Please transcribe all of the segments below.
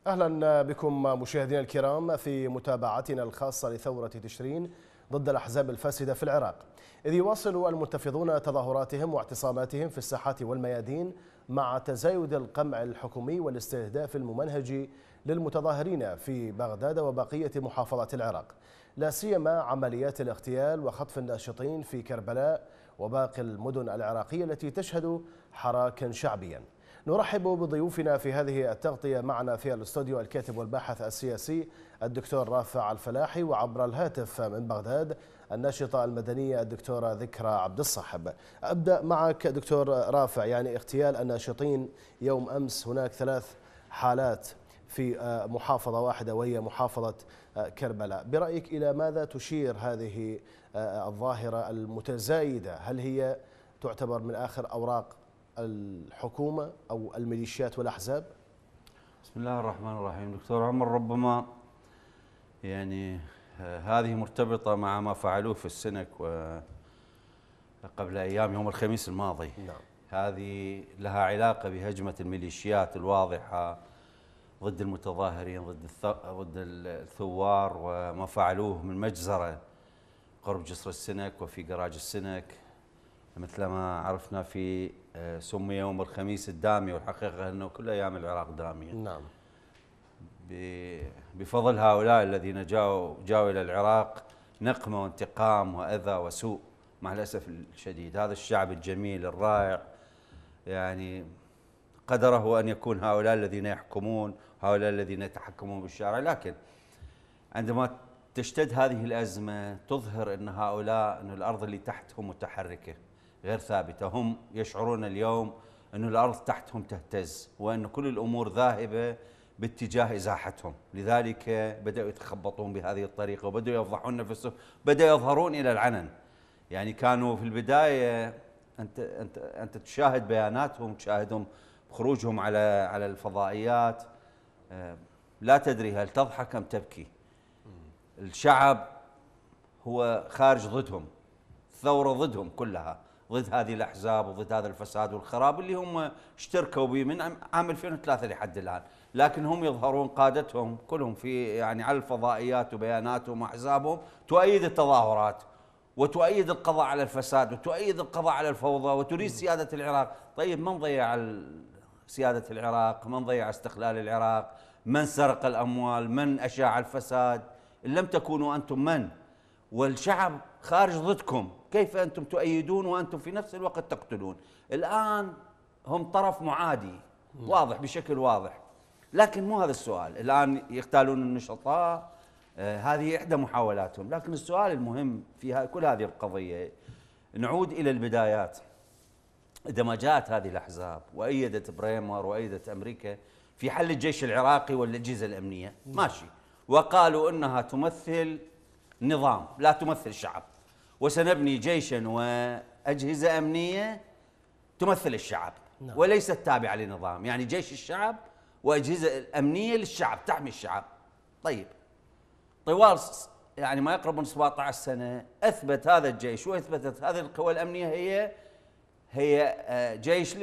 أهلا بكم مشاهدينا الكرام في متابعتنا الخاصة لثورة تشرين ضد الأحزاب الفاسدة في العراق، إذ يواصل المنتفضون تظاهراتهم واعتصاماتهم في الساحات والميادين مع تزايد القمع الحكومي والاستهداف الممنهج للمتظاهرين في بغداد وبقية محافظات العراق، لا سيما عمليات الاغتيال وخطف الناشطين في كربلاء وباقي المدن العراقية التي تشهد حراكا شعبيا. نرحب بضيوفنا في هذه التغطية. معنا في الاستوديو الكاتب والباحث السياسي الدكتور رافع الفلاحي، وعبر الهاتف من بغداد الناشطة المدنية الدكتورة ذكرى عبد الصاحب. أبدأ معك دكتور رافع، يعني اغتيال الناشطين يوم أمس، هناك 3 حالات في محافظة واحدة وهي محافظة كربلاء، برأيك إلى ماذا تشير هذه الظاهرة المتزايدة؟ هل هي تعتبر من آخر أوراق الحكومة أو الميليشيات والأحزاب؟ بسم الله الرحمن الرحيم. دكتور عمر، ربما يعني هذه مرتبطة مع ما فعلوه في السنك قبل أيام يوم الخميس الماضي. نعم. هذه لها علاقة بهجمة الميليشيات الواضحة ضد المتظاهرين، ضد الثوار، وما فعلوه من مجزرة قرب جسر السنك وفي جراج السنك، مثل ما عرفنا في سمي يوم الخميس الدامي، والحقيقة أنه كل أيام العراق دامية. نعم. بفضل هؤلاء الذين جاءوا إلى العراق نقمة وانتقام وأذى وسوء، مع الأسف الشديد. هذا الشعب الجميل الرائع يعني قدره أن يكون هؤلاء الذين يحكمون، هؤلاء الذين يتحكمون بالشارع، لكن عندما تشتد هذه الأزمة تظهر أن هؤلاء، أن الأرض اللي تحتهم متحركة غير ثابتة. هم يشعرون اليوم أن الأرض تحتهم تهتز، وأن كل الأمور ذاهبة باتجاه إزاحتهم، لذلك بدأوا يتخبطون بهذه الطريقة وبدأوا يفضحون نفسهم، بدأوا يظهرون إلى العلن. يعني كانوا في البداية أنت تشاهد بياناتهم، تشاهدهم خروجهم على الفضائيات، لا تدري هل تضحك أم تبكي. الشعب هو خارج ضدهم، الثورة ضدهم كلها، ضد هذه الأحزاب وضد هذا الفساد والخراب اللي هم اشتركوا به من عام 2003 لحد الآن. لكن هم يظهرون، قادتهم كلهم في يعني على الفضائيات وبياناتهم وأحزابهم تؤيد التظاهرات وتؤيد القضاء على الفساد وتؤيد القضاء على الفوضى وتريد سيادة العراق. طيب، من ضيع سيادة العراق؟ من ضيع استقلال العراق؟ من سرق الأموال؟ من أشاع الفساد؟ إن لم تكونوا أنتم من؟ والشعب خارج ضدكم، كيف أنتم تؤيدون وأنتم في نفس الوقت تقتلون؟ الآن هم طرف معادي واضح، بشكل واضح. لكن مو هذا السؤال. الآن يغتالون النشطاء، هذه إحدى محاولاتهم. لكن السؤال المهم في كل هذه القضية، نعود إلى البدايات. عندما جاءت هذه الأحزاب وأيدت بريمر وأيدت أمريكا في حل الجيش العراقي والأجهزة الأمنية، ماشي، وقالوا أنها تمثل نظام لا تمثل شعب، وسنبني جيشا وأجهزة أمنية تمثل الشعب وليست تابعة لنظام، يعني جيش الشعب وأجهزة أمنية للشعب تحمي الشعب. طيب، طوال يعني ما يقرب من 17 سنة أثبت هذا الجيش وأثبتت هذه القوى الأمنية هي جيش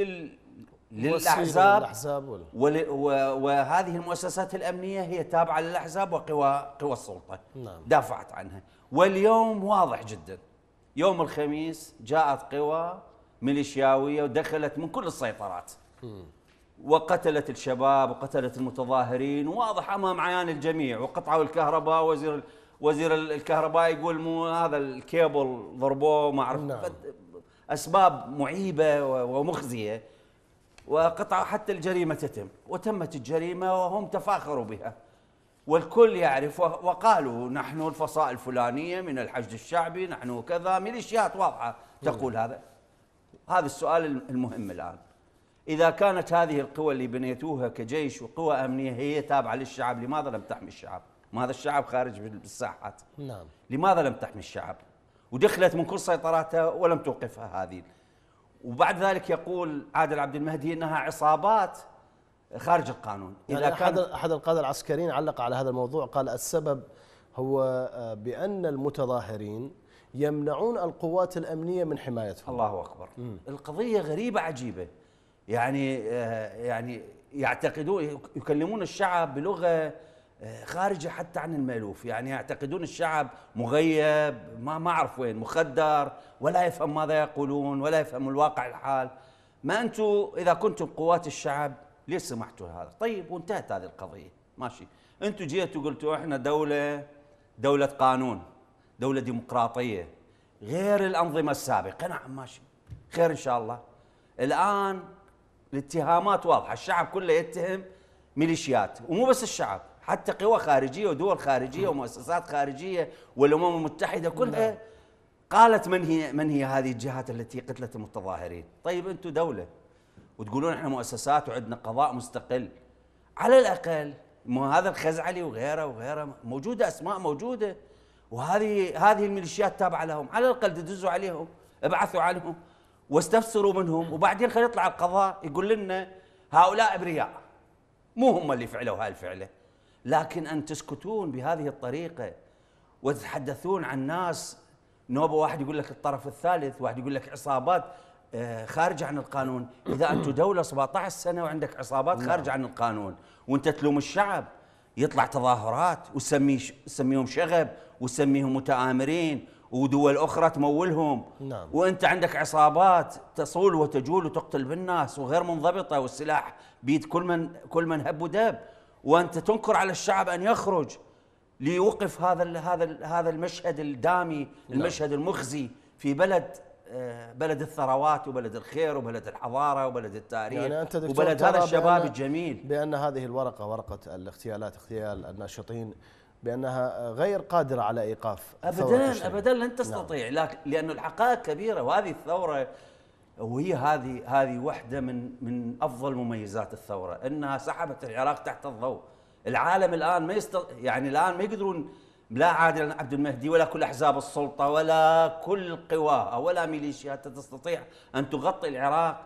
للأحزاب، وهذه المؤسسات الأمنية هي تابعة للأحزاب وقوى السلطة. نعم. دافعت عنها. واليوم واضح جدا، يوم الخميس جاءت قوى ميليشياوية ودخلت من كل السيطرات وقتلت الشباب وقتلت المتظاهرين، واضح أمام عيان الجميع، وقطعوا الكهرباء. وزير الكهرباء يقول مو هذا الكيبل ضربوه، ما أعرف. نعم. أسباب معيبة ومخزية، وقطعوا حتى الجريمة تتم، وتمت الجريمة وهم تفاخروا بها والكل يعرف، وقالوا نحن الفصائل الفلانية من الحشد الشعبي، نحن كذا، ميليشيات واضحة تقول هذا. هذا السؤال المهم الآن، إذا كانت هذه القوى اللي بنيتوها كجيش وقوى أمنية هي تابعة للشعب، لماذا لم تحمي الشعب؟ ما هذا الشعب خارج بالساحات. نعم. لماذا لم تحمي الشعب؟ ودخلت من كل سيطراتها ولم توقفها هذه. وبعد ذلك يقول عادل عبد المهدي انها عصابات خارج القانون. يعني احد القاده العسكريين علق على هذا الموضوع، قال السبب هو بان المتظاهرين يمنعون القوات الامنيه من حمايتهم. الله اكبر. القضيه غريبه عجيبه. يعني يعتقدون يكلمون الشعب بلغة خارجة حتى عن المألوف، يعني يعتقدون الشعب مغيب، ما أعرف وين، مخدر، ولا يفهم ماذا يقولون ولا يفهم الواقع الحال. ما أنتم إذا كنتم قوات الشعب ليش سمحتوا هذا؟ طيب وانتهت هذه القضية، ماشي. أنتم جيتوا قلتوا إحنا دولة قانون، دولة ديمقراطية غير الأنظمة السابقة، نعم ماشي، خير إن شاء الله. الآن الاتهامات واضحة، الشعب كله يتهم ميليشيات، ومو بس الشعب، حتى قوى خارجية ودول خارجية ومؤسسات خارجية والأمم المتحدة كلها قالت من هي هذه الجهات التي قتلت المتظاهرين. طيب أنتم دولة وتقولون احنا مؤسسات وعندنا قضاء مستقل، على الأقل مو هذا الخزعلي وغيره موجودة، أسماء موجودة، وهذه الميليشيات تابعة لهم، على الأقل تدزوا عليهم، ابعثوا عنهم واستفسروا منهم، وبعدين خلي يطلع القضاء يقول لنا هؤلاء أبرياء، مو هم اللي فعلوا هاي الفعلة. لكن أن تسكتون بهذه الطريقة وتتحدثون عن ناس، نوبة واحد يقول لك الطرف الثالث، واحد يقول لك عصابات خارجة عن القانون. إذا أنتم دولة 17 سنة وعندك عصابات خارجة عن القانون وأنت تلوم الشعب، يطلع تظاهرات وتسميهم شغب وتسميهم متآمرين ودول أخرى تمولهم، نعم. وأنت عندك عصابات تصول وتجول وتقتل بالناس وغير منضبطة، والسلاح بيد كل من هب ودب، وأنت تنكر على الشعب أن يخرج ليوقف هذا المشهد الدامي، المشهد المخزي في بلد الثروات وبلد الخير وبلد الحضارة وبلد التاريخ، يعني أنت وبلد هذا الشباب الجميل. بأن هذه الورقة، ورقة الاغتيالات، اغتيال الناشطين، بأنها غير قادرة على إيقاف أبدا لن تستطيع. نعم. لأن الحقائق كبيرة، وهذه الثورة وهي هذه واحدة من أفضل مميزات الثورة، أنها سحبت العراق تحت الضوء. العالم الآن يعني الآن ما يقدرون، لا عادل عبد المهدي ولا كل أحزاب السلطة ولا كل قواها ولا ميليشيات تستطيع أن تغطي العراق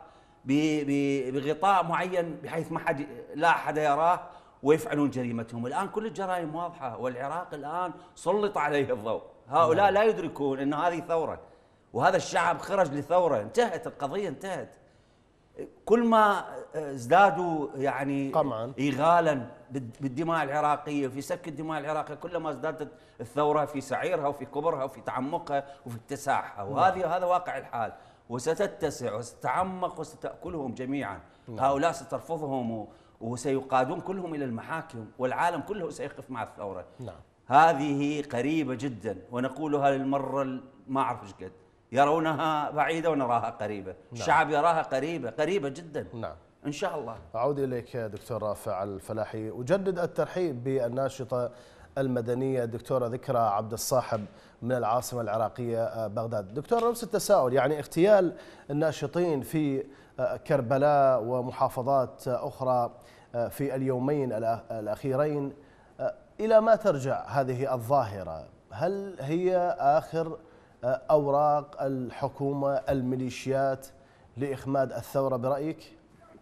بغطاء معين بحيث لا أحد يراه ويفعلون جريمتهم. الآن كل الجرائم واضحة، والعراق الآن سلط عليه الضوء. هؤلاء لا يدركون أن هذه ثورة، وهذا الشعب خرج لثورة، انتهت القضية، انتهت. كل ما ازدادوا يعني قمعا إيغالا بالدماء العراقية وفي سفك الدماء العراقية، كلما ازدادت الثورة في سعيرها وفي كبرها وفي تعمقها وفي اتساعها، وهذا واقع الحال، وستتسع وستتعمق وستأكلهم جميعا. هؤلاء سترفضهم وسيقادون كلهم إلى المحاكم، والعالم كله سيقف مع الثورة. هذه قريبة جدا، ونقولها للمرة ما أعرف ايش قد، يرونها بعيدة ونراها قريبة. الشعب يراها قريبة جدا. إن شاء الله. أعود إليك دكتور رافع الفلاحي، أجدد الترحيب بالناشطة المدنية الدكتورة ذكرى عبد الصاحب من العاصمة العراقية بغداد. دكتور، نفس التساؤل، يعني اغتيال الناشطين في كربلاء ومحافظات أخرى في اليومين الأخيرين، إلى ما ترجع هذه الظاهرة؟ هل هي آخر أوراق الحكومة الميليشيات لإخماد الثورة برأيك؟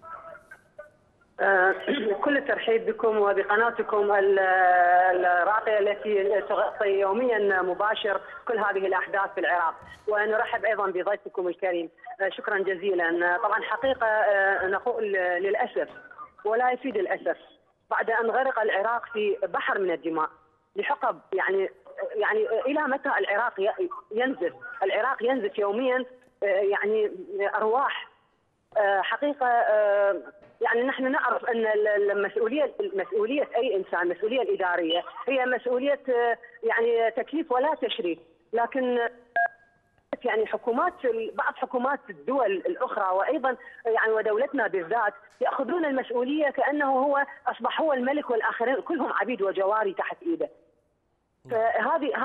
كل الترحيب بكم وبقناتكم الراقية التي تغطي يوميا مباشر كل هذه الأحداث في العراق، ونرحب أيضا بضيفكم الكريم. شكرا جزيلا. طبعا حقيقة نقول للأسف ولا يفيد الأسف، بعد أن غرق العراق في بحر من الدماء لحقب، يعني إلى متى العراق ينزف يوميا يعني أرواح. حقيقة يعني نحن نعرف أن مسؤولية أي إنسان، مسؤولية الإدارية هي مسؤولية يعني تكليف ولا تشريف، لكن يعني بعض حكومات الدول الأخرى وأيضا يعني ودولتنا بالذات يأخذون المسؤولية كأنه هو أصبح هو الملك والآخرين كلهم عبيد وجواري تحت إيده. فهذه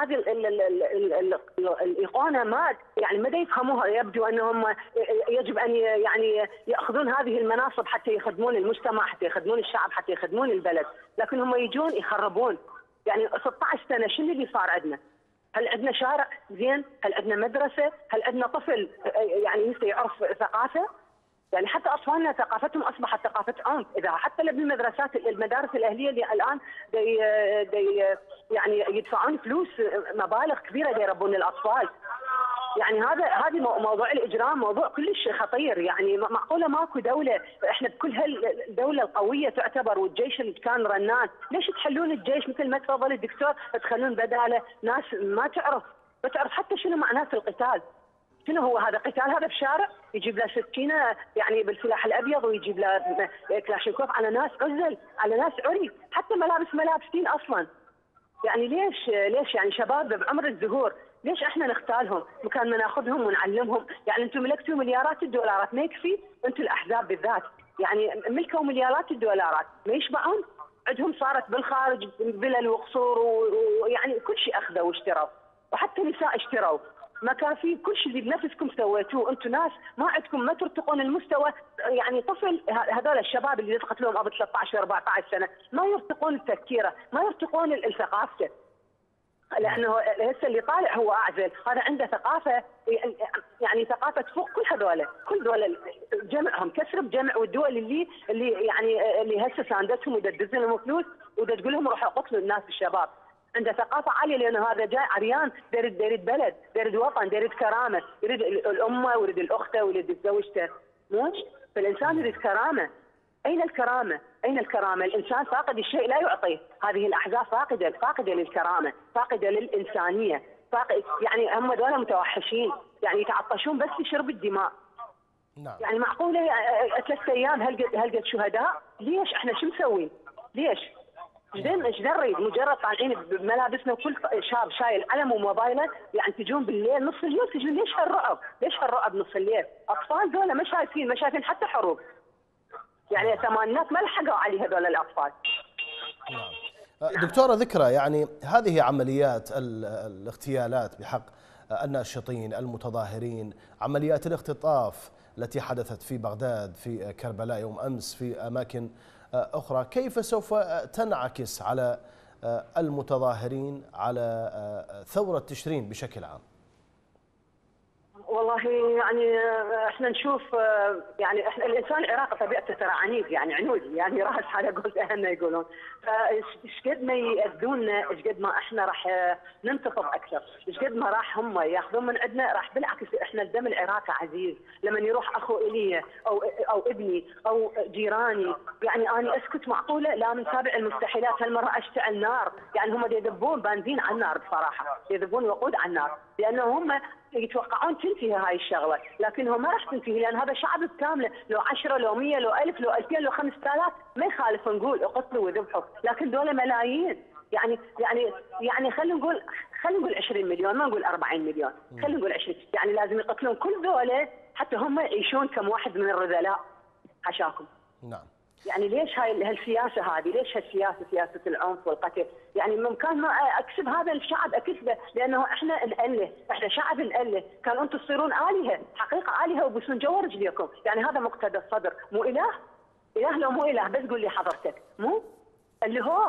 الإقامة ما يفهموها. يبدو أنهم يجب أن يعني يأخذون هذه المناصب حتى يخدمون المجتمع، حتى يخدمون الشعب، حتى يخدمون البلد، لكن هم يجون يخربون. يعني 16 سنة شنو اللي صار عندنا؟ هل عندنا شارع زين؟ هل عندنا مدرسة؟ هل عندنا طفل يعني يعرف ثقافة؟ يعني حتى أطفالنا ثقافتهم أصبحت ثقافة عنف. إذا حتى المدارس الأهلية اللي الآن يعني يدفعون فلوس مبالغ كبيرة ليربون الأطفال. يعني هذه موضوع الاجرام موضوع كلش خطير. يعني معقوله ماكو دوله، احنا بكل هالدوله القويه تعتبر والجيش اللي كان رنان، ليش تحلون الجيش مثل ما تفضل الدكتور تخلون بداله ناس ما تعرف حتى شنو معناه القتال؟ شنو هو هذا قتال؟ هذا بشارع يجيب له سكينه يعني بالسلاح الابيض ويجيب له كلاشينكوف على ناس عزل، على ناس عري، حتى ملابسين اصلا. يعني ليش يعني شباب بعمر الزهور ليش احنا نختالهم مكان ما ناخذهم ونعلمهم؟ يعني انتم ملكتوا مليارات الدولارات، ما يكفي؟ انتم الاحزاب بالذات يعني ملكوا مليارات الدولارات، ما يشبعون؟ عندهم صارت بالخارج فلل وقصور ويعني كل شيء اخذوا واشتروا، وحتى نساء اشتروا، مكافي، كل شيء اللي بنفسكم سويتوه. انتم ناس ما عندكم، ما ترتقون المستوى. يعني طفل، هذول الشباب اللي يقتلوهم قبل 13 14 سنه ما يرتقون تفكيره، ما يرتقون ثقافته، لانه هسه اللي طالع هو اعزل، هذا عنده ثقافه، يعني ثقافه تفوق كل دول جمعهم كسر بجمع، والدول اللي يعني اللي هسه ساندتهم وتدز لهم فلوس وتقول لهم روحوا قتلوا الناس الشباب، عنده ثقافه عاليه، لانه هذا جاي عريان، يريد بلد، يريد وطن، يريد كرامه، يريد الامه ويريد الاخته ويريد زوجته، مو؟ فالانسان يريد كرامه. أين الكرامة؟ أين الكرامة؟ الإنسان فاقد الشيء لا يعطيه، هذه الأحزاب فاقدة للكرامة، فاقدة للإنسانية، يعني هم دول متوحشين، يعني يتعطشون بس لشرب الدماء. نعم. يعني معقولة 3 أيام هلقد شهداء؟ ليش؟ احنا شو مسوين؟ ليش؟ ايش نريد؟ مجرد طالعين بملابسنا وكل شاب شايل علم وموبايله، يعني تجون بالليل نص الليل تجون، ليش هالرعب؟ ليش هالرعب نص الليل؟ أطفال ذولا ما شايفين حتى حروب. يعني الثمانينات ما لحقوا عليه هذول الاطفال. نعم. دكتوره ذكرى، يعني هذه عمليات الاغتيالات بحق الناشطين المتظاهرين، عمليات الاختطاف التي حدثت في بغداد، في كربلاء يوم امس، في اماكن اخرى، كيف سوف تنعكس على المتظاهرين، على ثورة تشرين بشكل عام؟ والله يعني احنا نشوف، يعني احنا الانسان العراقي طبيعته ترى عنيد، يعني عنودي، يعني راس على قول اهلنا يقولون، فايش قد ما ياذونا ايش قد ما احنا راح ننتفض اكثر، ايش قد ما راح هم ياخذون من عندنا، راح بالعكس احنا الدم العراقي عزيز، لما يروح اخو الي او ابني او جيراني، يعني انا اسكت معقوله؟ لا، من سابع المستحيلات هالمره اشتعل نار، يعني هم يذبون بنزين على النار، بصراحه يذبون وقود على النار، لانه هم يتوقعون تنتهي هاي الشغله، لكنها ما راح تنتهي، لان هذا شعب كامله، لو 10 لو 100 لو 1000 لو 2000 لو 5000 ما يخالف نقول اقتلوا وذبحوا، لكن دول ملايين، يعني خلينا نقول 20 مليون، ما نقول 40 مليون، خلينا نقول 20، يعني لازم يقتلون كل دولة حتى هم يعيشون كم واحد من الرذلاء. حشاكم. نعم. يعني ليش هالسياسه هذه؟ ليش هالسياسه، سياسه العنف والقتل؟ يعني ممكن ما اكسب هذا الشعب، اكسبه، لانه احنا نأله، احنا شعب نأله، كان انتم تصيرون آلهة، حقيقه آلهة وبسون جوا رجليكم، يعني هذا مقتدى الصدر، مو اله لو مو اله، بس قول لي حضرتك، مو اللي هو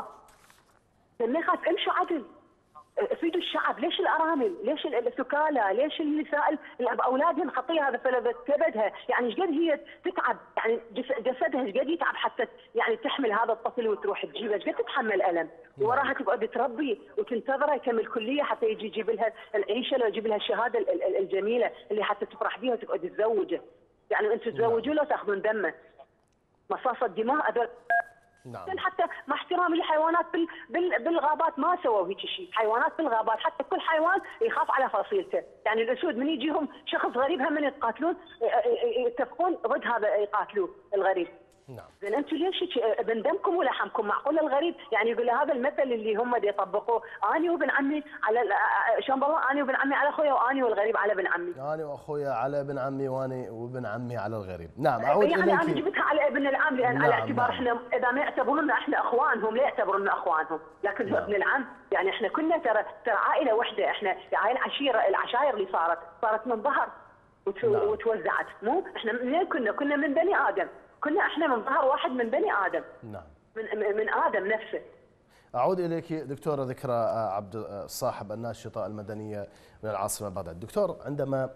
لما يخاف امشوا عدل، افيدوا الشعب، ليش الارامل؟ ليش السكالى؟ ليش النساء اولادهم خطيه هذا فلذت كبدها، يعني ايش قد هي تتعب، يعني جسدها ايش قد يتعب حتى يعني تحمل هذا الطفل وتروح تجيبه، ايش قد تتحمل الم، وراها تقعد تربي وتنتظره يكمل كليه حتى يجيب لها العيشه، لو يجيب لها الشهاده الجميله اللي حتى تفرح بها وتقعد تتزوجه، يعني انتم تزوجوا له تاخذون دمه، مصاصه دماء هذول. نعم. حتى مع احترامي للحيوانات بالغابات ما سووا هيك شيء، حيوانات بالغابات حتى كل حيوان يخاف على فصيلته، يعني الاسود من يجيهم شخص غريب هم من يتقاتلون يتفقون ضد هذا يقاتلوه الغريب. نعم. زين انتم ليش ابن دمكم ولحمكم؟ معقول الغريب يعني يقول هذا المثل اللي هم يطبقوه، اني وابن عمي على شلون بالله، اني وابن عمي على اخويا، واني والغريب على ابن عمي. اني واخويا على ابن عمي، واني وابن عمي على الغريب. نعم. اعود يعني اليك. انا جبتها على ابن العم، لان نعم. على اعتبار احنا اذا ما يعتبرونا احنا اخوانهم لا يعتبرونا اخوانهم، لكن نعم. ابن العم يعني احنا كلنا ترى عائله واحده، احنا هاي العشائر اللي صارت من ظهر وتوزعت، مو احنا منين كنا من بني ادم، كنا احنا من ظهر واحد من بني ادم. نعم. من ادم نفسه. اعود اليك دكتوره ذكرى عبد الصاحب، الناشطه المدنيه من العاصمه بغداد. دكتور، عندما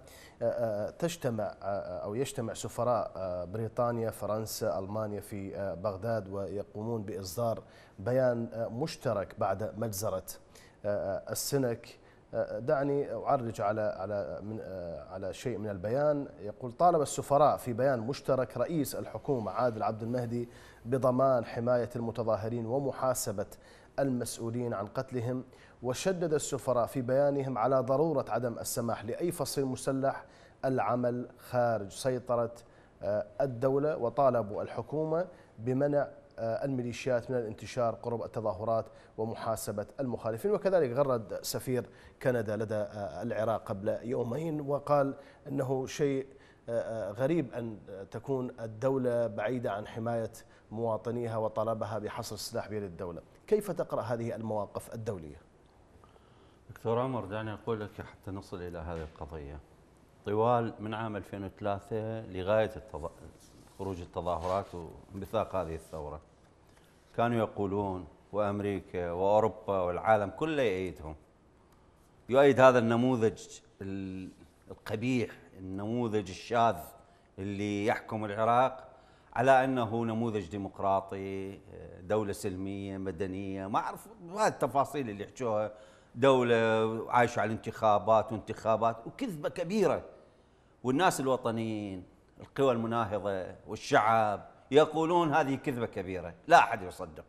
تجتمع او يجتمع سفراء بريطانيا، فرنسا، المانيا في بغداد ويقومون باصدار بيان مشترك بعد مجزره السنك دعني أعرج على شيء من البيان. يقول: طالب السفراء في بيان مشترك رئيس الحكومة عادل عبد المهدي بضمان حماية المتظاهرين ومحاسبة المسؤولين عن قتلهم. وشدد السفراء في بيانهم على ضرورة عدم السماح لأي فصيل مسلح العمل خارج سيطرة الدولة، وطالبوا الحكومة بمنع الميليشيات من الانتشار قرب التظاهرات ومحاسبة المخالفين. وكذلك غرد سفير كندا لدى العراق قبل يومين وقال أنه شيء غريب أن تكون الدولة بعيدة عن حماية مواطنيها وطلبها بحصر السلاح بيد الدولة. كيف تقرأ هذه المواقف الدولية؟ دكتور عمر، دعني أقول لك حتى نصل إلى هذه القضية. طوال من عام 2003 لغاية خروج التظاهرات وانبثاق هذه الثورة كانوا يقولون، وأمريكا وأوروبا والعالم كله يؤيد هذا النموذج القبيح، النموذج الشاذ اللي يحكم العراق على أنه نموذج ديمقراطي، دولة سلمية مدنية، ما أعرف هذه التفاصيل اللي يحكوها، دولة عايشة على الانتخابات وانتخابات، وكذبة كبيرة. والناس الوطنيين، القوى المناهضة والشعب يقولون هذه كذبة كبيرة لا أحد يصدق.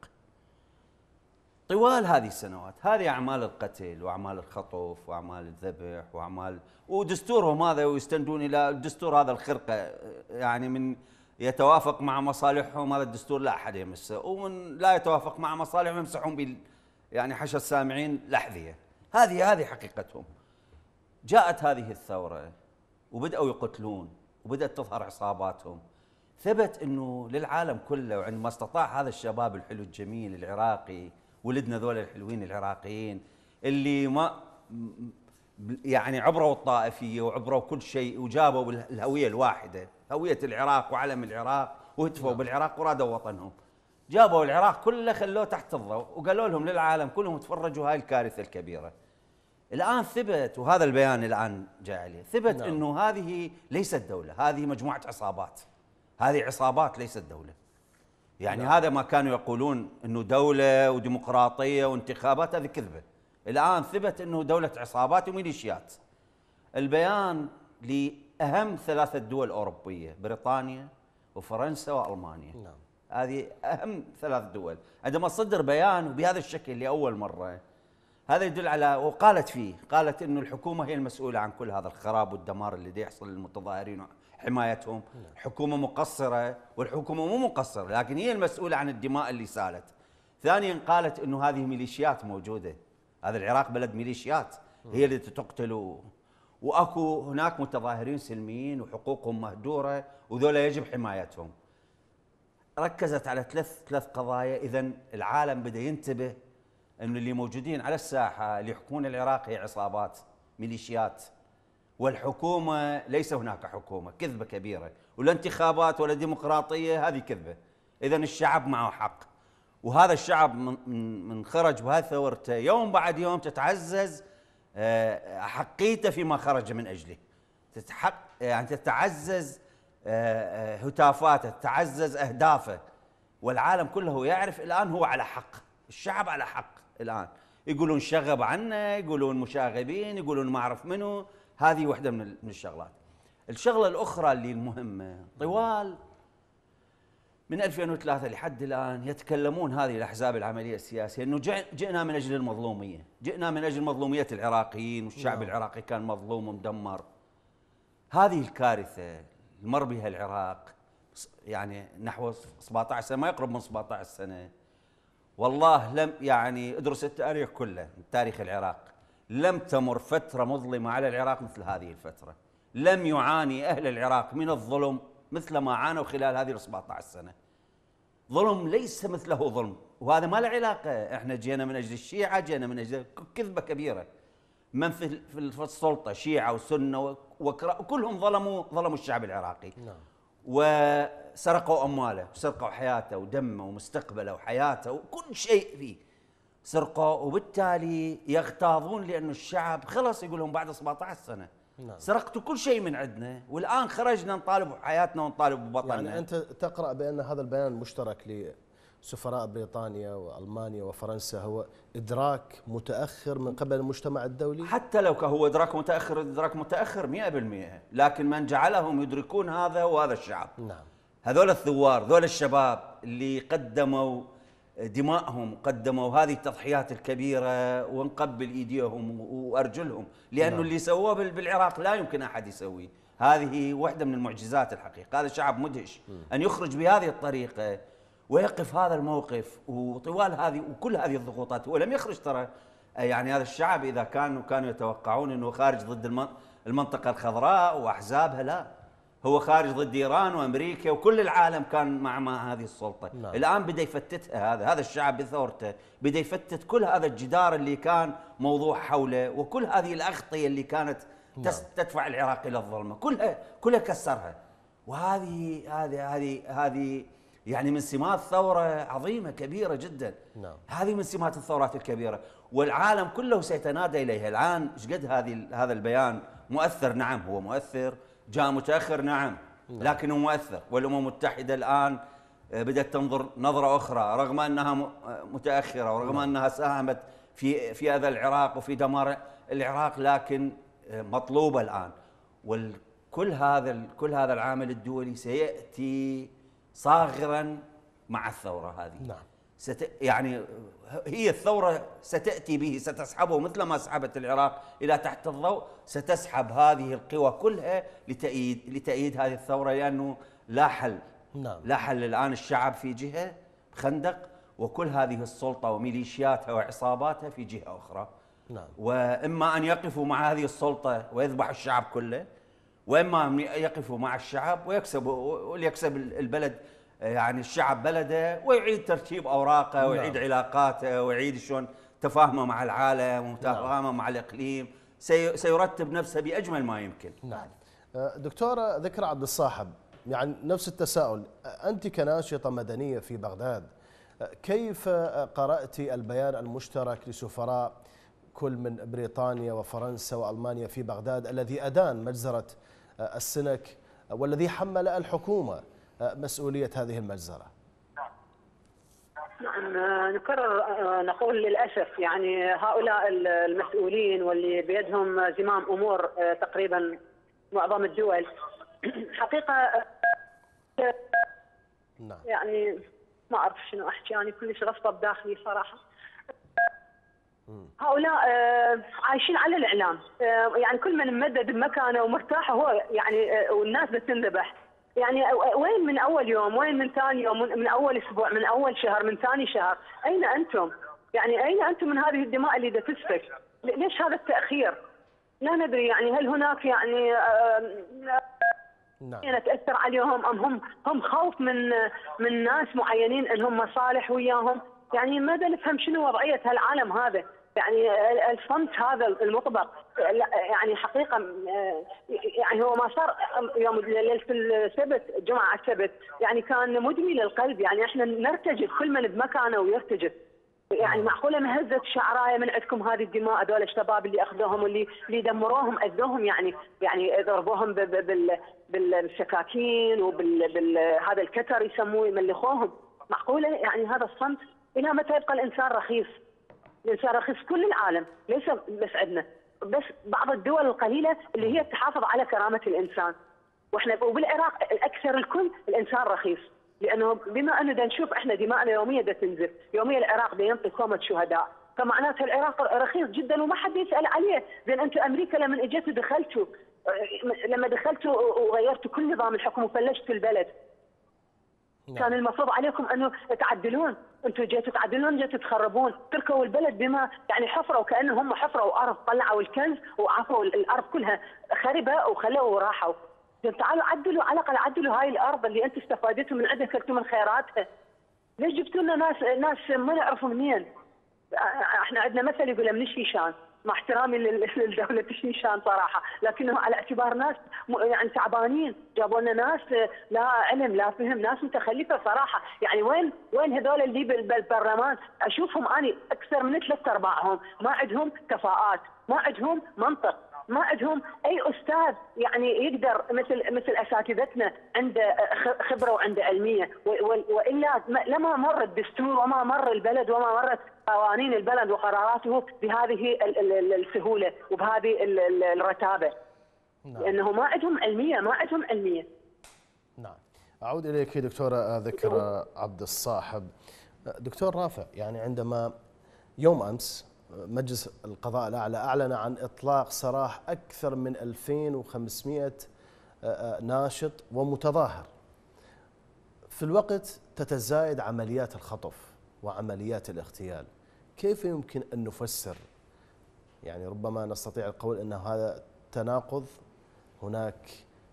طوال هذه السنوات هذه أعمال القتل وأعمال الخطف وأعمال الذبح ودستورهم هذا، ويستندون إلى الدستور هذا الخرقة، يعني من يتوافق مع مصالحهم هذا الدستور لا أحد يمسه، ومن لا يتوافق مع مصالحهم يمسحون يعني حشى السامعين لحظية. هذه حقيقتهم. جاءت هذه الثورة وبدأوا يقتلون وبدأت تظهر عصاباتهم. ثبت أنه للعالم كله، وعندما استطاع هذا الشباب الحلو الجميل العراقي، ولدنا ذول الحلوين العراقيين اللي ما يعني عبروا الطائفية وعبروا كل شيء وجابوا الهوية الواحدة، هوية العراق وعلم العراق، وهتفوا بالعراق ورادوا وطنهم. جابوا العراق كله خلوه تحت الضوء وقالوا لهم للعالم كلهم تفرجوا هاي الكارثة الكبيرة. الآن ثبت، وهذا البيان الآن جاء عليه، ثبت أنه هذه ليست دولة، هذه مجموعة عصابات. هذه عصابات ليست دولة. يعني هذا ما كانوا يقولون أنه دولة وديمقراطية وانتخابات، هذه كذبة. الآن ثبت أنه دولة عصابات وميليشيات. البيان لأهم 3 دول أوروبية، بريطانيا وفرنسا وألمانيا. هذه أهم 3 دول. عندما صدر بيان بهذا الشكل لأول مرة، هذا يدل على، قالت أنه الحكومة هي المسؤولة عن كل هذا الخراب والدمار اللي يحصل للمتظاهرين وحمايتهم. حكومة مقصرة، والحكومة مو مقصرة لكن هي المسؤولة عن الدماء اللي سالت. ثانيا قالت أنه هذه ميليشيات موجودة، هذا العراق بلد ميليشيات هي اللي تقتل، وأكو هناك متظاهرين سلميين وحقوقهم مهدورة وذولا يجب حمايتهم. ركزت على ثلاث قضايا. إذن العالم بدأ ينتبه أن اللي موجودين على الساحة اللي يحكمون العراق هي عصابات ميليشيات، والحكومة ليس هناك حكومة، كذبة كبيرة، ولا انتخابات ولا ديمقراطية، هذه كذبة. إذن الشعب معه حق، وهذا الشعب من خرج بهذه ثورته يوم بعد يوم تتعزز حقيته فيما خرج من أجله، يعني تتعزز هتافاته، تتعزز أهدافه، والعالم كله يعرف الآن هو على حق، الشعب على حق. الآن يقولون شغب عنه، يقولون مشاغبين، يقولون ما أعرف منه. هذه واحدة من الشغلات. الشغلة الأخرى اللي المهمة، طوال من 2003 لحد الآن يتكلمون هذه الأحزاب العملية السياسية أنه جئنا من أجل المظلومية، جئنا من أجل مظلومية العراقيين، والشعب العراقي كان مظلوم ومدمر. هذه الكارثة المر بها العراق يعني نحو 17 سنة، ما يقرب من 17 سنة. والله لم يعني ادرس التاريخ كله، تاريخ العراق، لم تمر فترة مظلمة على العراق مثل هذه الفترة. لم يعاني أهل العراق من الظلم مثل ما عانوا خلال هذه 17 سنة. ظلم ليس مثله ظلم، وهذا ما له علاقة احنا جينا من أجل الشيعة، جينا من أجل، كذبة كبيرة. من في السلطة شيعة وسنة وكلهم ظلموا الشعب العراقي. وسرقوا أمواله وسرقوا حياته ودمه ومستقبله وحياته وكل شيء فيه سرقوا، وبالتالي يغتاظون لأن الشعب خلص، يقول لهم بعد 17 سنة سرقتوا كل شيء من عندنا، والآن خرجنا نطالب بحياتنا ونطالب ببطننا. يعني أنت تقرأ بأن هذا البيان مشترك سفراء بريطانيا وألمانيا وفرنسا هو إدراك متأخر من قبل المجتمع الدولي؟ حتى لو هو إدراك متأخر، إدراك متأخر 100%، لكن من جعلهم يدركون هذا هو هذا الشعب. نعم. هذول الثوار، ذول الشباب اللي قدموا دمائهم، قدموا هذه التضحيات الكبيرة، ونقبل إيديهم وأرجلهم، لأنه اللي سووه بالعراق لا يمكن أحد يسويه. هذه واحدة من المعجزات الحقيقة. هذا شعب مدهش أن يخرج بهذه الطريقة ويقف هذا الموقف وطوال هذه وكل هذه الضغوطات. ولم يخرج ترى، يعني هذا الشعب إذا كانوا يتوقعون أنه خارج ضد المنطقة الخضراء وأحزابها، لا، هو خارج ضد إيران وأمريكا وكل العالم كان مع هذه السلطة. نعم. الآن بدأ يفتتها هذا الشعب بثورته، بدأ يفتت كل هذا الجدار اللي كان موضوع حوله، وكل هذه الأغطية اللي كانت تدفع العراق إلى الظلمة، كلها كسرها. وهذه هذه يعني من سمات ثورة عظيمة كبيرة جدا. نعم. هذه من سمات الثورات الكبيرة، والعالم كله سيتنادى إليها. الآن ايش قد هذا البيان مؤثر؟ نعم هو مؤثر، جاء متأخر، نعم، لكنه مؤثر. والأمم المتحدة الآن بدأت تنظر نظرة أخرى رغم أنها متأخرة ورغم أنها ساهمت في أذى العراق وفي دمار العراق، لكن مطلوبة الآن. وكل هذا العامل الدولي سيأتي صاغرا مع الثورة هذه. نعم. يعني هي الثورة ستأتي به، ستسحبه مثل ما سحبت العراق إلى تحت الضوء، ستسحب هذه القوى كلها لتأييد هذه الثورة، لأنه لا حل. نعم. لا حل الآن. الشعب في جهة خندق، وكل هذه السلطة وميليشياتها وعصاباتها في جهة أخرى. نعم. وإما أن يقفوا مع هذه السلطة ويذبحوا الشعب كله، وإما أن يقفوا مع الشعب وليكسب البلد، يعني الشعب بلده، ويعيد ترتيب أوراقه ويعيد علاقاته ويعيد شلون تفاهمه مع العالم وتفاهمه مع الإقليم، سيرتب نفسه بأجمل ما يمكن. نعم. دكتورة ذكرى عبد الصاحب، يعني نفس التساؤل، أنت كناشطة مدنية في بغداد، كيف قرأت البيان المشترك لسفراء كل من بريطانيا وفرنسا وألمانيا في بغداد الذي أدان مجزرة السنك والذي حمل الحكومة مسؤولية هذه المجزرة؟ نعم، نكرر نقول للأسف يعني هؤلاء المسؤولين واللي بيدهم زمام أمور تقريبا معظم الدول حقيقة نعم. يعني ما أعرف شنو أحكي، يعني كلش غصب داخلي صراحة. هؤلاء عايشين على الإعلام، يعني كل من ممدد بمكانه ومرتاح هو يعني، والناس بتنذبح. يعني وين من أول يوم، وين من ثاني يوم، من أول أسبوع، من أول شهر، من ثاني شهر؟ أين أنتم؟ يعني أين أنتم من هذه الدماء اللي تسفك؟ ليش هذا التأخير؟ لا ندري، يعني هل هناك يعني نعم. تأثر عليهم أم هم خوف من ناس معينين انهم مصالح وياهم؟ يعني ماذا نفهم شنو وضعية هالعالم هذا؟ يعني الصمت هذا المطبق، يعني حقيقة يعني هو ما صار يوم ليلة السبت، جمعة السبت، يعني كان مدمي للقلب. يعني احنا نرتجف، كل من بمكانه ويرتجف. يعني معقوله مهزه شعرايه من عندكم هذه الدماء، هذول الشباب اللي اخذوهم واللي دمروهم اذوهم، يعني ضربوهم بالسكاكين وبهذا الكتر يسموه يملخوهم. معقوله يعني هذا الصمت؟ الى متى يبقى الانسان رخيص؟ الانسان رخيص كل العالم، ليس بس عندنا، بس بعض الدول القليله اللي هي تحافظ على كرامه الانسان. واحنا وبالعراق الاكثر الكل الانسان رخيص، لانه بما انه نشوف احنا دماءنا يوميا تنزف، يوميا العراق ينطي كومه شهداء، فمعناته العراق رخيص جدا وما حد يسال عليه. زين انتم امريكا لما اجيتوا دخلتوا، لما دخلتوا وغيرتوا كل نظام الحكم وفلشتوا البلد، كان المفروض عليكم انه تعدلون. انتم جيتوا تعدلون، جيتوا تخربون، تركوا البلد بما يعني حفروا، كانهم حفروا ارض، طلعوا الكنز وعفوا الارض كلها خربه وخلوا وراحوا. تعالوا عدلوا، على الاقل عدلوا هاي الارض اللي انتم استفادتوا من عندها، اكلتوا من خيراتها. ليش جبتوا لنا ناس ما نعرفوا منين؟ احنا عندنا مثل يقول من الشيشان، مع احترامي لدولة الشيشان صراحة، لكنهم على اعتبار ناس يعني تعبانين، جابوا لنا ناس لا علم لا فهم، ناس متخلفة صراحة. يعني وين هذول اللي بالبرلمان؟ اشوفهم اني اكثر من 3/4 ما عندهم كفاءات، ما عندهم منطق، ما عندهم اي استاذ يعني يقدر مثل اساتذتنا عنده خبره وعنده علميه، والا لما مر الدستور وما مر البلد وما مرت قوانين البلد وقراراته بهذه السهوله وبهذه الرتابه. لانه ما عندهم علميه. نعم. اعود اليك دكتوره ذكرى عبد الصاحب. دكتور رافع، يعني عندما يوم امس مجلس القضاء الأعلى أعلن عن إطلاق سراح أكثر من 2500 ناشط ومتظاهر، في الوقت تتزايد عمليات الخطف وعمليات الاغتيال، كيف يمكن أن نفسر؟ يعني ربما نستطيع القول أن هذا تناقض، هناك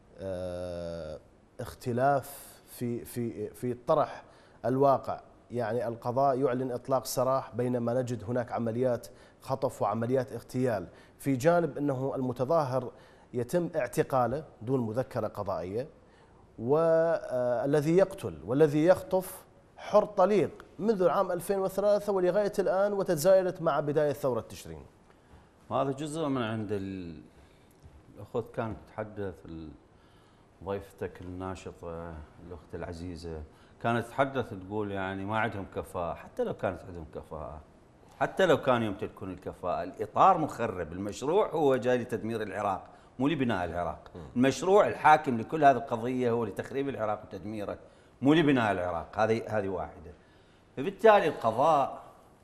اختلاف في طرح الواقع. يعني القضاء يعلن إطلاق سراح بينما نجد هناك عمليات خطف وعمليات اغتيال، في جانب أنه المتظاهر يتم اعتقاله دون مذكرة قضائية، والذي يقتل والذي يخطف حر طليق منذ العام 2003 ولغاية الآن، وتزايدت مع بداية ثورة تشرين. هذا جزء من عند الأخت كانت تتحدث ضيفتك الناشطة الأخت العزيزة، كانت تتحدث تقول يعني ما عندهم كفاءة. حتى لو كانت عندهم كفاءة، حتى لو كانوا يمتلكون الكفاءة، الإطار مخرب. المشروع هو جاي لتدمير العراق مو لبناء العراق. المشروع الحاكم لكل هذه القضية هو لتخريب العراق وتدميره مو لبناء العراق. هذه واحدة. فبالتالي القضاء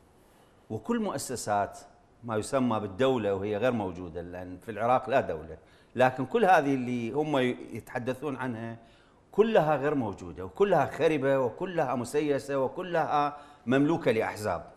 وكل مؤسسات ما يسمى بالدولة وهي غير موجودة، لأن في العراق لا دولة، لكن كل هذه اللي هم يتحدثون عنها كلها غير موجودة، وكلها خربة، وكلها مسيسة، وكلها مملوكة لأحزاب.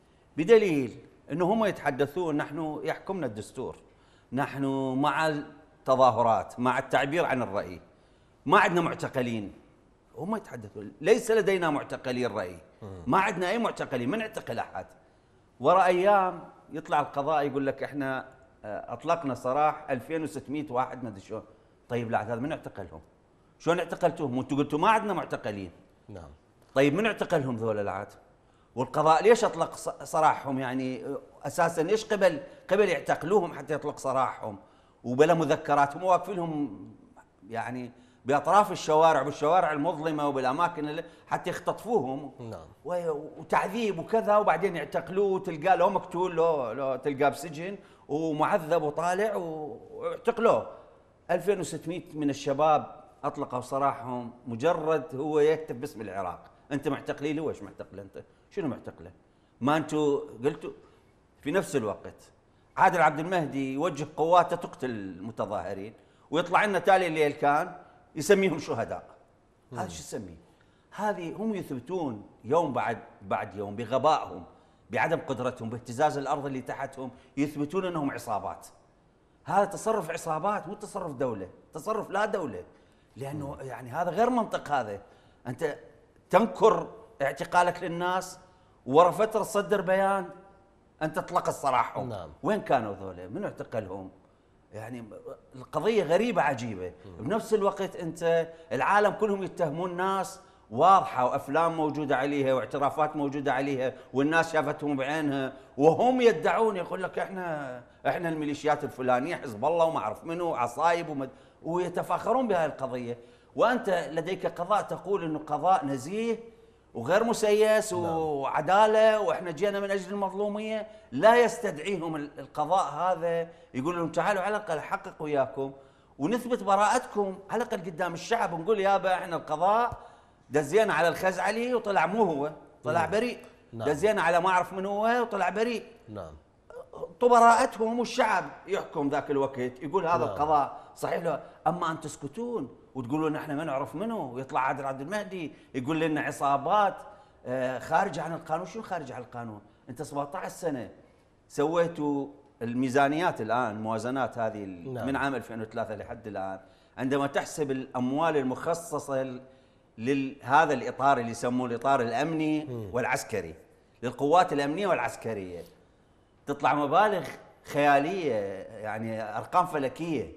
بدليل أنه هم يتحدثون نحن يحكمنا الدستور، نحن مع التظاهرات، مع التعبير عن الرأي، ما عندنا معتقلين. هم يتحدثون ليس لدينا معتقلين رأي، ما عندنا أي معتقلين، ما نعتقل أحد. وراء أيام يطلع القضاء يقول لك إحنا أطلقنا سراح 2600 واحد ما أدري شلون. طيب لا، هذا من اعتقلهم؟ شلون اعتقلتوهم وانتم قلتوا ما عندنا معتقلين؟ نعم. طيب من اعتقلهم ذول العاد؟ والقضاء ليش اطلق سراحهم؟ يعني اساسا ليش قبل يعتقلوهم حتى يطلق سراحهم وبلا مذكرات؟ هم واقفين لهم يعني باطراف الشوارع وبالشوارع المظلمه وبالاماكن حتى يختطفوهم. نعم. وتعذيب وكذا، وبعدين يعتقلوه وتلقاه لو مقتول لو تلقاه بسجن ومعذب وطالع واعتقلوه. 2600 من الشباب اطلقوا سراحهم مجرد هو يهتف باسم العراق. انت معتقلي له؟ ويش معتقله انت؟ شنو معتقله؟ ما انتم قلتوا؟ في نفس الوقت عادل عبد المهدي يوجه قواته تقتل المتظاهرين، ويطلع لنا تالي الليل كان يسميهم شهداء. هذا شو يسميه؟ هذه هم يثبتون يوم بعد يوم بغبائهم، بعدم قدرتهم، باهتزاز الارض اللي تحتهم، يثبتون انهم عصابات. هذا تصرف عصابات مو تصرف دوله، تصرف لا دوله. لانه يعني هذا غير منطق. هذا انت تنكر اعتقالك للناس ورا فتره تصدر بيان انت تطلق سراحهم. نعم. وين كانوا ذولا؟ من اعتقلهم؟ يعني القضيه غريبه عجيبه. بنفس الوقت انت العالم كلهم يتهمون ناس واضحه وافلام موجوده عليها واعترافات موجوده عليها والناس شافتهم بعينها، وهم يدعون يقول لك احنا الميليشيات الفلانيه، حزب الله وما اعرف منو، عصايب ويتفاخرون بهذه القضيه. وانت لديك قضاء تقول انه قضاء نزيه وغير مسيس وعداله واحنا جينا من اجل المظلوميه. لا يستدعيهم القضاء هذا يقول لهم تعالوا على الاقل احقق وياكم ونثبت براءتكم على الاقل قدام الشعب، ونقول يابا احنا القضاء دزينا على الخزعلي وطلع مو هو، طلع بريء. نعم. دزينا على ما اعرف من هو وطلع بريء. نعم. براءتهم والشعب يحكم ذاك الوقت يقول هذا نعم. القضاء صحيح له. اما ان تسكتون وتقولون احنا ما نعرف منه، ويطلع عادل عبد المهدي يقول لنا عصابات خارجه عن القانون. شو خارجه عن القانون؟ انت 17 سنه سويتوا الميزانيات الان، الموازنات هذه نعم. من عام 2003 لحد الان، عندما تحسب الاموال المخصصه لهذا الاطار اللي يسموه الاطار الامني والعسكري، للقوات الامنيه والعسكريه، تطلع مبالغ خياليه، يعني ارقام فلكيه،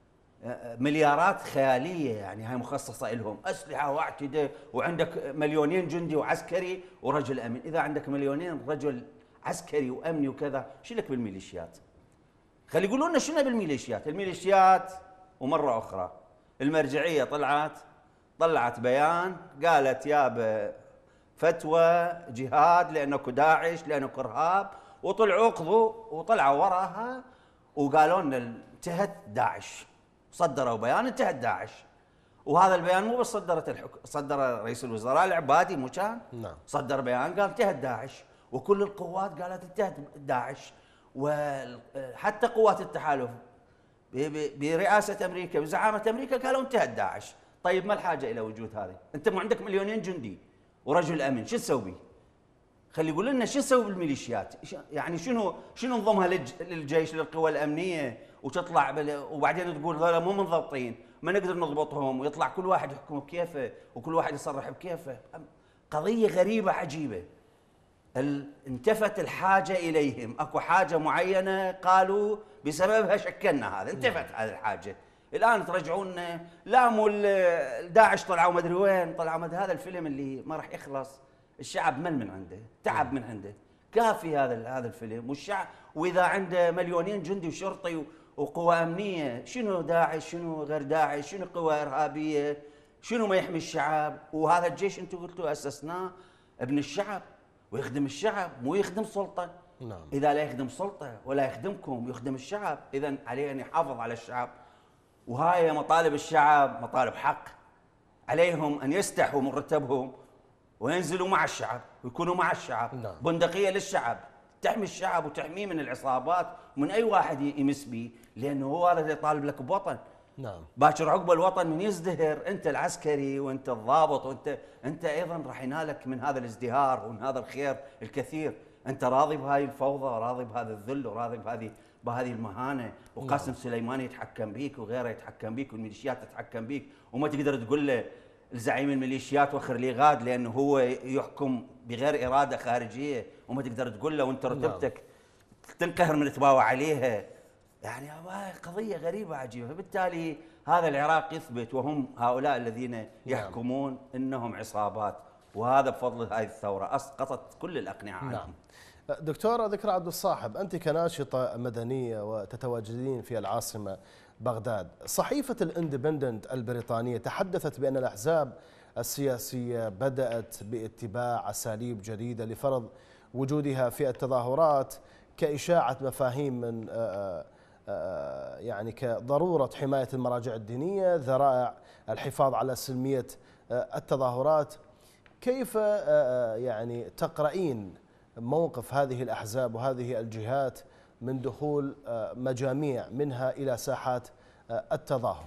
مليارات خياليه. يعني هاي مخصصه لهم اسلحه واعتده، وعندك 2,000,000 جندي وعسكري ورجل امن. اذا عندك 2,000,000 رجل عسكري وامني وكذا، شو لك بالميليشيات؟ خلي يقولوا لنا شنو بالميليشيات. الميليشيات ومره اخرى المرجعيه طلعت بيان قالت يا فتوى جهاد لانكم داعش لانكم ارهاب، وطلعوا قضوا وطلعوا وراها وقالوا لنا انتهت داعش، صدروا بيان انتهت داعش. وهذا البيان مو بس صدر رئيس الوزراء العبادي مو كان؟ نعم. صدر بيان قال انتهت داعش، وكل القوات قالت انتهت داعش، وحتى قوات التحالف برئاسة أمريكا بزعامة أمريكا قالوا انتهت داعش. طيب ما الحاجة إلى وجود هذه؟ أنت مو عندك مليونين جندي ورجل أمن، شو تسوي بيه؟ خلي يقول لنا شو نسوي بالميليشيات؟ يعني شنو نضمها للجيش للقوى الأمنية وتطلع وبعدين تقول هذول مو منضبطين ما نقدر نضبطهم، ويطلع كل واحد يحكم بكيفه وكل واحد يصرح بكيفه. قضية غريبة عجيبة. انتفت الحاجة إليهم، أكو حاجة معينة قالوا بسببها شكلنا هذا، انتفت هذه الحاجة. الآن ترجعون لا مو داعش طلعوا مدري وين، طلعوا مدري. هذا الفيلم اللي ما راح يخلص، الشعب مل من عنده، تعب من عنده، كافي هذا الفيلم. والشعب وإذا عنده مليونين جندي وشرطي وقوى أمنية، شنو داعش شنو غير داعش شنو قوى إرهابية شنو ما يحمي الشعب؟ وهذا الجيش أنتم قلتوا أسسناه ابن الشعب ويخدم الشعب مو يخدم سلطة. نعم. إذا لا يخدم سلطة ولا يخدمكم يخدم الشعب، إذا عليه أن يحافظ على الشعب. وهاي مطالب الشعب مطالب حق، عليهم أن يستحوا من رتبهم وينزلوا مع الشعب ويكونوا مع الشعب. نعم. بندقية للشعب تحمي الشعب وتحميه من العصابات ومن أي واحد يمس به، لأنه هو هذا اللي يطالب لك بوطن. نعم. باكر عقب الوطن من يزدهر، انت العسكري وانت الضابط وانت ايضا راح ينالك من هذا الازدهار ومن هذا الخير الكثير. انت راضي بهاي الفوضى وراضي بهذا الذل وراضي بهذه المهانه، وقاسم سليماني يتحكم بيك وغيره يتحكم بيك والميليشيات تتحكم بيك، وما تقدر تقول له الزعيم الميليشيات وخر لي غاد لانه هو يحكم بغير اراده خارجيه، وما تقدر تقول له وانت رتبتك تنقهر من تباوع عليها. يعني قضية غريبة عجيبة. فبالتالي هذا العراق يثبت وهم هؤلاء الذين يحكمون انهم عصابات، وهذا بفضل هذه الثورة اسقطت كل الاقنعة عنهم. نعم. دكتورة ذكرى عبد الصاحب، انت كناشطة مدنية وتتواجدين في العاصمة بغداد، صحيفة الاندبندنت البريطانية تحدثت بان الاحزاب السياسية بدأت باتباع اساليب جديدة لفرض وجودها في التظاهرات كإشاعة مفاهيم من يعني كضرورة حماية المراجع الدينية، ذرائع الحفاظ على سلمية التظاهرات. كيف يعني تقرأين موقف هذه الأحزاب وهذه الجهات من دخول مجاميع منها إلى ساحات التظاهر؟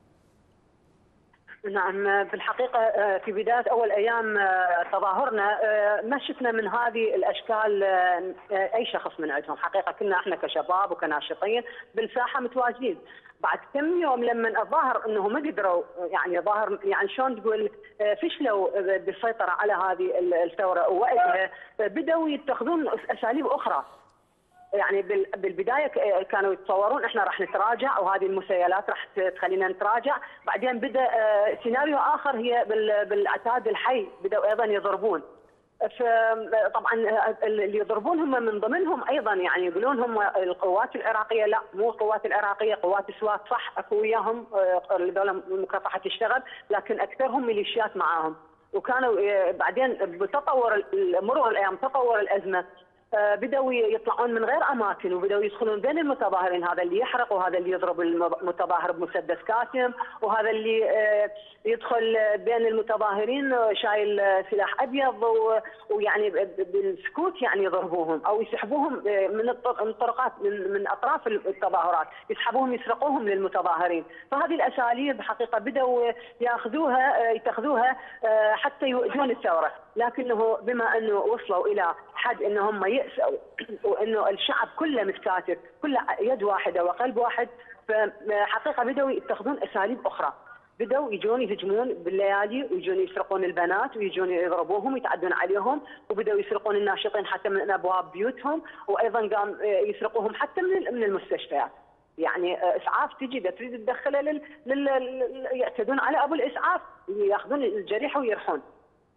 نعم، بالحقيقة في بداية أول أيام تظاهرنا ما شفنا من هذه الأشكال أي شخص من عندهم. حقيقة كنا احنا كشباب وكناشطين بالساحة متواجدين. بعد كم يوم لما الظاهر انه ما قدروا، يعني ظاهر يعني شلون تقول فشلوا بالسيطرة على هذه الثورة ووقتها بدأوا يتخذون أساليب أخرى. يعني بالبدايه كانوا يتصورون احنا راح نتراجع وهذه المسيلات راح تخلينا نتراجع، بعدين بدا سيناريو اخر هي بالعتاد الحي بداوا ايضا يضربون. فطبعا اللي يضربون هم من ضمنهم ايضا يعني يقولون هم القوات العراقيه، لا مو القوات العراقيه، قوات السوات صح اكو وياهم هذول مكافحه تشتغل، لكن اكثرهم ميليشيات معاهم. وكانوا بعدين بتطور مرور الايام تطور الازمه بدأوا يطلعون من غير أماكن وبدأوا يدخلون بين المتظاهرين، هذا اللي يحرق وهذا اللي يضرب المتظاهر بمسدس كاسم وهذا اللي يدخل بين المتظاهرين شايل سلاح أبيض ويعني بالسكوت يعني يضربوهم أو يسحبوهم من الطرقات من أطراف التظاهرات، يسحبوهم يسرقوهم للمتظاهرين. فهذه الأساليب حقيقة بدأوا يتخذوها حتى يؤذون الثورة، لكنه بما أنه وصلوا إلى حد أنهم يأسوا وأنه الشعب كله متكاتف كله يد واحدة وقلب واحد، فحقيقة بدأوا يتخذون أساليب أخرى. بدأوا يجون يهجمون بالليالي ويجون يسرقون البنات ويجون يضربوهم ويتعدون عليهم، وبدأوا يسرقون الناشطين حتى من أبواب بيوتهم، وأيضا قام يسرقوهم حتى من المستشفيات. يعني إسعاف تجي تريد تدخله يعتدون على أبو الإسعاف، يأخذون الجريحة ويرحون.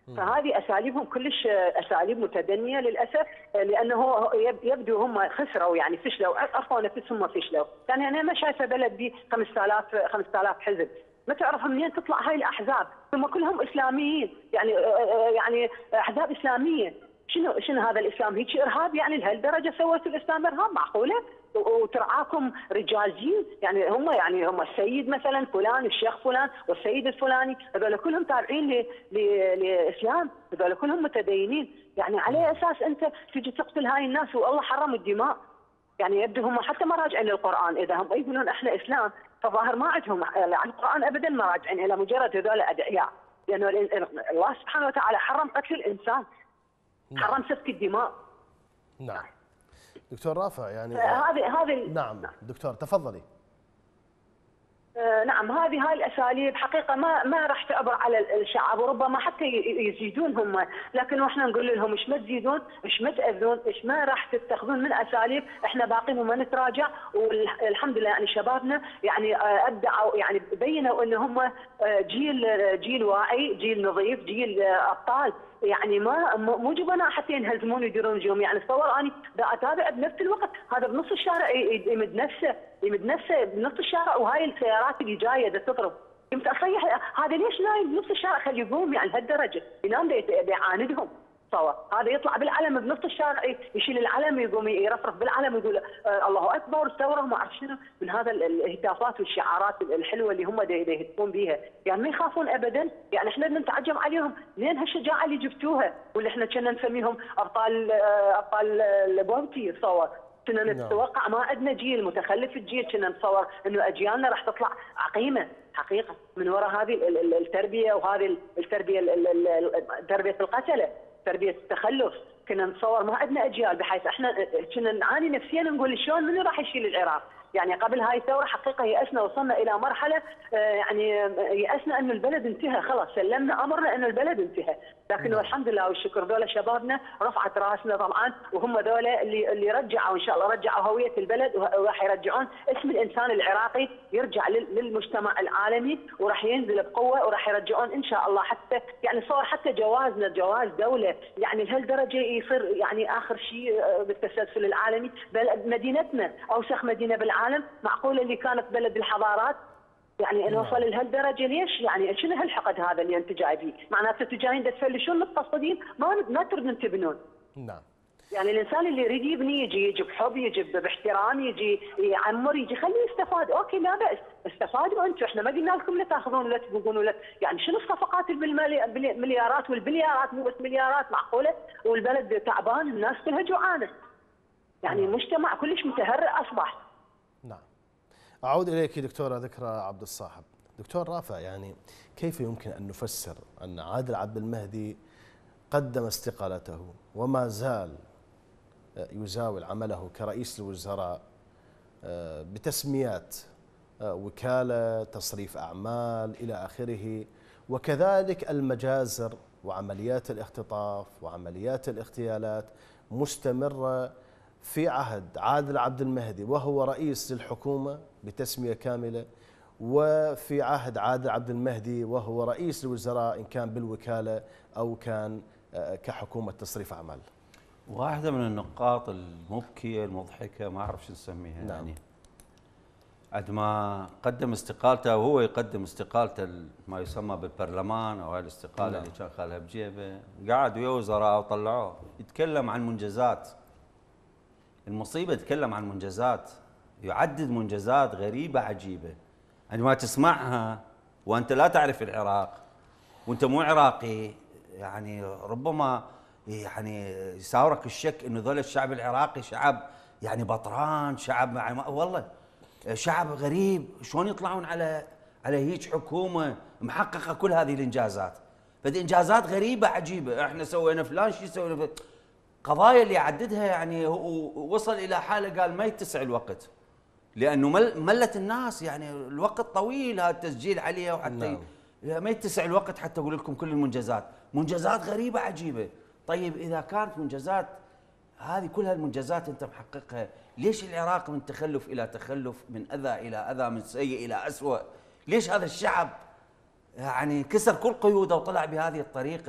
فهذه اساليبهم كلش اساليب متدنيه للاسف، لانه يبدو هم خسروا يعني فشلوا، عرفوا نفسهم فشلوا، يعني انا ما شايفه بلد بي 5000 حزب، ما تعرف منين تطلع هاي الاحزاب، ثم كلهم اسلاميين، يعني احزاب اسلاميه، شنو هذا الاسلام؟ هيك ارهاب يعني لهالدرجه سويتوا الاسلام ارهاب؟ معقوله؟ وترعاكم رجال جيل، يعني هم السيد مثلا فلان، الشيخ فلان والسيد الفلاني، هذول كلهم تابعين لاسلام، هذول كلهم متدينين، يعني على اساس انت تجي تقتل هاي الناس والله حرم الدماء؟ يعني يبدو هم حتى ما راجعين للقران، اذا هم يقولون احنا اسلام فظاهر ما عندهم عن القران ابدا، ما راجعين الى مجرد هذول ادعياء، لانه الله سبحانه وتعالى حرم قتل الانسان، حرم سفك الدماء. نعم دكتور رافع، يعني هذه نعم دكتور تفضلي. نعم هاي الاساليب حقيقه ما راح تعبر على الشعب، وربما حتى يزيدون هم، لكن احنا نقول لهم ايش ما تزيدون، ايش ما تاذون، ايش ما راح تتخذون من اساليب، احنا باقين وما نتراجع، والحمد لله يعني شبابنا يعني ابدعوا، يعني بينوا ان هم جيل واعي، جيل نظيف، جيل ابطال، يعني مو جبناء حتى ينهزمون ويديرون جيوم، يعني تصور اني دا اتابع بنفس الوقت هذا بنص الشارع يمد نفسه بنص الشارع، وهاي السيارات اللي جايه دا تضرب، قمت اصيح هذا ليش نايم بنص الشارع؟ خليه يقوم يعني لهالدرجه ينام يعاندهم. هذا يطلع بالعلم بنص الشارع، يشيل العلم يقوم يرفرف بالعلم ويقول الله اكبر ثوره وما اعرف شنو، من هذا الهتافات والشعارات الحلوه اللي هم يهتفون بها، يعني ما يخافون ابدا، يعني احنا نتعجب عليهم لين هالشجاعه اللي جبتوها، واللي احنا كنا نسميهم ابطال البونتي، تصور كنا نتوقع ما عندنا جيل متخلف الجيل، كنا نتصور انه اجيالنا راح تطلع عقيمه حقيقه من وراء هذه التربيه، وهذه تربيه القتله، تربيه التخلف، كنا نتصور ما عندنا اجيال، بحيث احنا كنا نعاني نفسيا نقول شلون منو راح يشيل العراق؟ يعني قبل هاي الثوره حقيقه يأسنا، وصلنا الى مرحله يعني يأسنا انه البلد انتهى، خلاص سلمنا امرنا انه البلد انتهى، لكن الحمد لله والشكر ذولا شبابنا رفعت راسنا طبعا، وهم ذولا اللي رجعوا ان شاء الله، رجعوا هويه البلد، وراح يرجعون اسم الانسان العراقي يرجع للمجتمع العالمي، وراح ينزل بقوه، وراح يرجعون ان شاء الله، حتى يعني صار حتى جوازنا جواز دوله، يعني لهالدرجه يصير يعني اخر شيء بالتسلسل العالمي، مدينتنا اوسخ مدينه بالعالم، معقوله اللي كانت بلد الحضارات يعني نوصل لهالدرجه؟ ليش؟ يعني شنو هالحقد هذا اللي انت جاي فيه؟ معناته انتم جايين تفلشون متقصدين، ما تردون تبنون. نعم. يعني الانسان اللي يريد يبني يجي بحب، يجي باحترام، يجي يعمر، يجي خليه يستفاد، اوكي لا باس، استفادوا انتم، احنا ما قلنا لكم لا تاخذون ولا تبقون ولا، يعني شنو الصفقات بالمليارات والبليارات، مو بس مليارات، معقوله؟ والبلد تعبان، الناس كلها جوعانه. يعني المجتمع كلش متهرئ اصبح. نعم. أعود إليك دكتورة ذكرى عبد الصاحب. دكتور رافع، يعني كيف يمكن أن نفسر أن عادل عبد المهدي قدم استقالته وما زال يزاول عمله كرئيس الوزراء بتسميات وكالة، تصريف أعمال إلى آخره، وكذلك المجازر وعمليات الاختطاف وعمليات الاغتيالات مستمرة في عهد عادل عبد المهدي وهو رئيس للحكومة بتسمية كاملة، وفي عهد عادل عبد المهدي وهو رئيس الوزراء إن كان بالوكالة أو كان كحكومة تصريف أعمال؟ واحدة من النقاط المبكية المضحكة، ما أعرف شو نسميها. نعم. يعني عند ما قدم استقالته، وهو يقدم استقالته ما يسمى بالبرلمان، أو الاستقالة نعم. اللي كان خالها بجيبه، قعد ويا وزراء وطلعوه يتكلم عن منجزات. المصيبة يتكلم عن منجزات، يعدد منجزات غريبة عجيبة، عندما تسمعها وأنت لا تعرف العراق وأنت مو عراقي، يعني ربما يعني يساورك الشك إنه ذول الشعب العراقي شعب يعني بطران، شعب والله شعب غريب، شلون يطلعون على هيك حكومة محققة كل هذه الإنجازات؟ فدي إنجازات غريبة عجيبة، إحنا سوينا فلان شيء، سوينا قضايا اللي يعددها، يعني وصل إلى حالة قال ما يتسع الوقت، لأنه ملت الناس، يعني الوقت طويل هذا التسجيل عليه، وحتى ما يتسع الوقت حتى أقول لكم كل المنجزات، منجزات غريبة عجيبة. طيب إذا كانت منجزات هذه، كل هالمنجزات أنت محققها، ليش العراق من تخلف إلى تخلف، من أذى إلى أذى، من سيء إلى أسوأ؟ ليش هذا الشعب يعني كسر كل قيوده وطلع بهذه الطريقة؟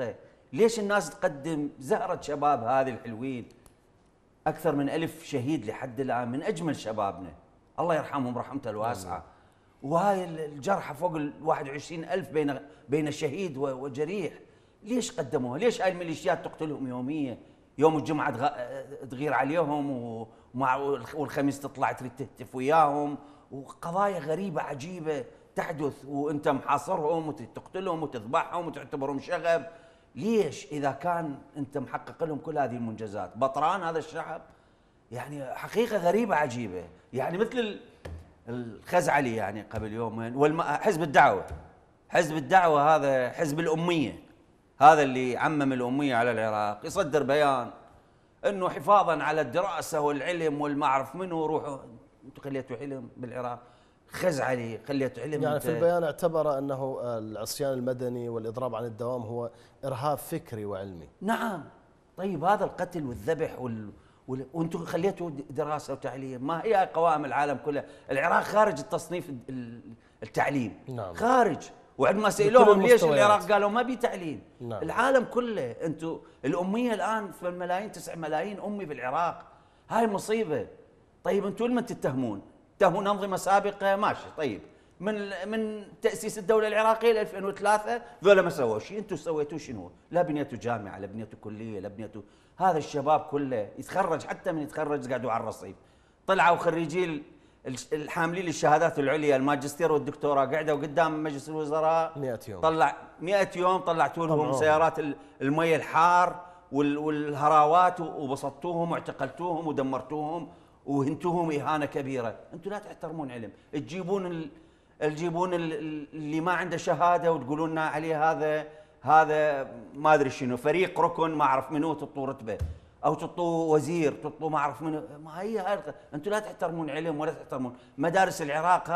ليش الناس تقدم زهرة شباب هذه الحلوين؟ أكثر من 1000 شهيد لحد الآن من أجمل شبابنا، الله يرحمهم رحمته الواسعة. وهاي الجرحى فوق ال 21,000 بين شهيد وجريح. ليش قدموها؟ ليش هاي الميليشيات تقتلهم يوميا؟ يوم الجمعة تغير عليهم والخميس تطلع تريد تهتف وياهم، وقضايا غريبة عجيبة تحدث وانت محاصرهم وتقتلهم وتذبحهم وتعتبرهم شغب. ليش اذا كان انت محقق لهم كل هذه المنجزات؟ بطران هذا الشعب؟ يعني حقيقة غريبة عجيبة، يعني مثل الخزعلي يعني قبل يومين حزب الدعوة. حزب الدعوة هذا حزب الأمية، هذا اللي عمم الأمية على العراق، يصدر بيان انه حفاظا على الدراسة والعلم والمعرف منه روحوا انتم خليتوا علم بالعراق. خزعلي خليتوا علم يعني في البيان اعتبر انه العصيان المدني والاضراب عن الدوام هو ارهاب فكري وعلمي. نعم. طيب هذا القتل والذبح وانتم خليتوا دراسه وتعليم، ما هي قوائم العالم كلها؟ العراق خارج التصنيف التعليم. نعم. خارج. وعندما سئلوهم ليش العراق قالوا ما بي تعليم. نعم. العالم كله انتم الاميه الان 8 ملايين 9 ملايين امي بالعراق، هاي مصيبه. طيب انتم لمن تتهمون؟ تتهمون انظمه سابقه ماشي، طيب من تاسيس الدوله العراقيه ل 2003 ذولا ما سووا شيء، انتم سويتوا شنو؟ لا بنيتوا جامعه، لا بنيتوا كليه، لا بنيتوا. هذا الشباب كله يتخرج، حتى من يتخرج قعدوا على الرصيف. طلعوا خريجي الحاملين للشهادات العليا الماجستير والدكتوراه قعدوا قدام مجلس الوزراء 100 يوم. 100 يوم طلعتوا لهم سيارات المي الحار والهراوات وبسطوهم واعتقلتوهم ودمرتوهم وهنتوهم إهانة كبيرة. أنتم لا تحترمون علم، تجيبون اللي ما عنده شهادة وتقولون لنا عليه هذا ما أدري شنو، فريق ركن ما أعرف منو، تعطوه رتبة أو تعطوه وزير، تعطوه ما أعرف منو. ما هي أنتم لا تحترمون علم ولا تحترمون مدارس العراق.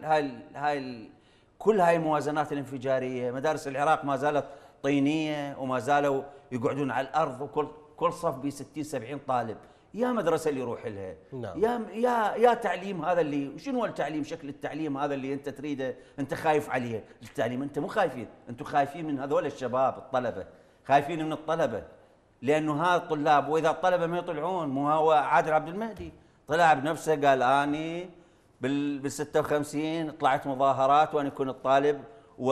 كل هاي الموازنات الانفجارية، مدارس العراق ما زالت طينية وما زالوا يقعدون على الأرض، وكل صف ب 60 70 طالب. يا مدرسه اللي يروح لها. نعم. يا تعليم هذا اللي شنو التعليم؟ شكل التعليم هذا اللي انت تريده، انت خايف عليه. التعليم انت مو خايفين، انتم خايفين من هذول الشباب الطلبه، خايفين من الطلبه، لانه هذا الطلاب واذا الطلبه ما يطلعون. مو هو عادل عبد المهدي طلع بنفسه قال اني بال 56 طلعت مظاهرات وانا كنت طالب،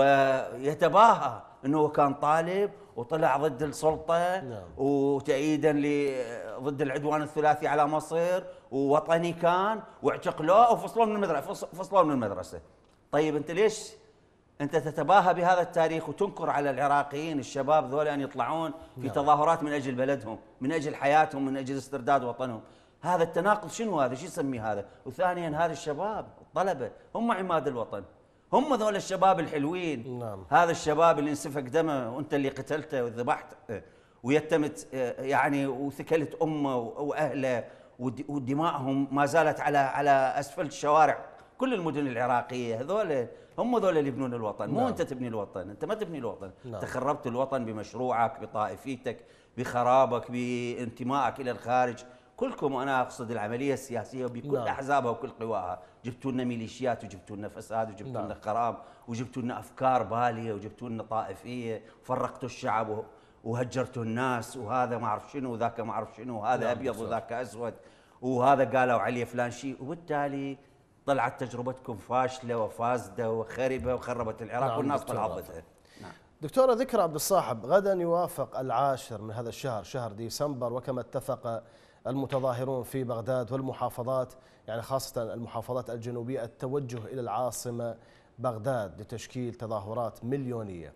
ويتباهى انه كان طالب وطلع ضد السلطة. نعم. وتأييدا ضد العدوان الثلاثي على مصر، ووطني كان، واعتقلوه وفصلوه من المدرسة. طيب انت ليش انت تتباهى بهذا التاريخ وتنكر على العراقيين الشباب ذولا ان يطلعون في تظاهرات من اجل بلدهم، من اجل حياتهم، من اجل استرداد وطنهم؟ هذا التناقض شنو هذا؟ شو يسميه هذا؟ وثانيا هذا الشباب الطلبة هم عماد الوطن، هم ذول الشباب الحلوين. نعم. هذا الشباب اللي انسفك دمه وانت اللي قتلته وذبحته ويتمت يعني وثكلت امه واهله ودمائهم ما زالت على اسفل الشوارع كل المدن العراقيه. هذول هم ذول اللي يبنون الوطن. نعم. مو انت تبني الوطن، انت ما تبني الوطن. نعم. انت خربت الوطن بمشروعك، بطائفيتك، بخرابك، بانتمائك الى الخارج. كلكم، وانا اقصد العمليه السياسيه وبكل احزابها وكل قواها. جبتوا لنا ميليشيات وجبتوا لنا فساد وجبتوا لنا خراب وجبتوا لنا افكار باليه وجبتوا لنا طائفيه، فرقتوا الشعب وهجرتوا الناس، وهذا ما اعرف شنو وذاك ما اعرف شنو، وهذا ابيض وذاك اسود، وهذا قالوا عليه فلان شيء، وبالتالي طلعت تجربتكم فاشله وفاسده وخربه وخربت العراق. والناس طلعت ضدها. دكتورة ذكرى عبد الصاحب، غدا يوافق 10 من هذا الشهر، شهر ديسمبر، وكما اتفق المتظاهرون في بغداد والمحافظات، يعني خاصة المحافظات الجنوبية، التوجه إلى العاصمة بغداد لتشكيل تظاهرات مليونية.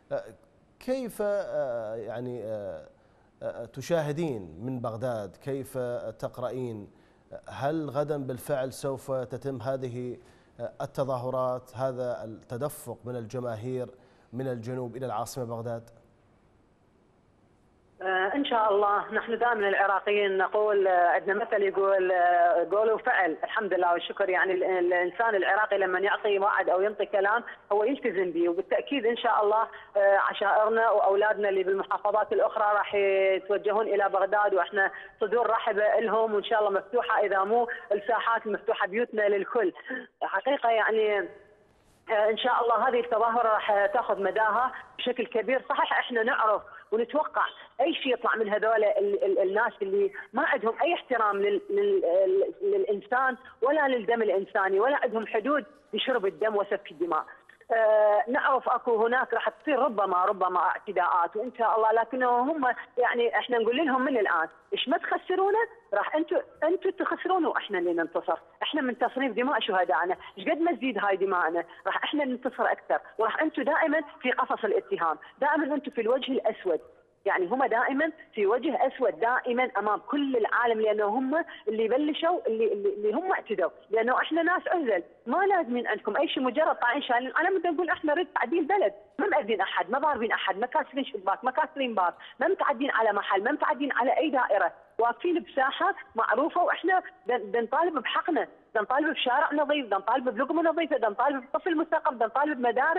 كيف يعني تشاهدين من بغداد؟ كيف تقرأين؟ هل غدا بالفعل سوف تتم هذه التظاهرات، هذا التدفق من الجماهير من الجنوب إلى العاصمة بغداد؟ إن شاء الله. نحن دائما العراقيين نقول، عندنا مثل يقول قول وفعل. الحمد لله والشكر. يعني الإنسان العراقي لما يعطي وعد أو ينطي كلام هو يلتزم به، وبالتأكيد إن شاء الله عشائرنا وأولادنا اللي بالمحافظات الأخرى راح يتوجهون إلى بغداد، وإحنا صدور رحبة لهم، وإن شاء الله مفتوحة، إذا مو الساحات مفتوحة بيوتنا للكل. حقيقة يعني إن شاء الله هذه التظاهرة راح تأخذ مداها بشكل كبير. صحيح إحنا نعرف ونتوقع اي شيء يطلع من هذول الناس اللي ما عندهم اي احترام للانسان ولا للدم الانساني، ولا عندهم حدود لشرب الدم وسفك الدماء. نعرف اكو هناك راح تصير ربما اعتداءات وان شاء الله، لكنه هم يعني احنا نقول لهم من الان ايش ما تخسرونا، راح انتم تخسرون واحنا اللي ننتصر، احنا منتصرين بدماء شهدائنا، ايش قد ما تزيد هاي دماءنا راح احنا ننتصر اكثر، وراح انتم دائما في قفص الاتهام، دائما انتم في الوجه الاسود، يعني هم دائما في وجه اسود دائما امام كل العالم، لانه هم اللي بلشوا اللي هم اعتدوا، لانه احنا ناس عزل ما لازمين عندكم اي شيء، مجرد طالعين شايلين، انا بدي اقول احنا نريد تعديل بلد، ما مأذين احد، ما ضاربين احد، ما كاسرين شباك، ما كاسرين باب، ما متعدين على محل، ما متعدين على اي دائره، واقفين بساحه معروفه، واحنا بنطالب بحقنا، نطالب بشارع نظيف، نطالب بلقمه نظيفه، نطالب بطفل مثقف، نطالب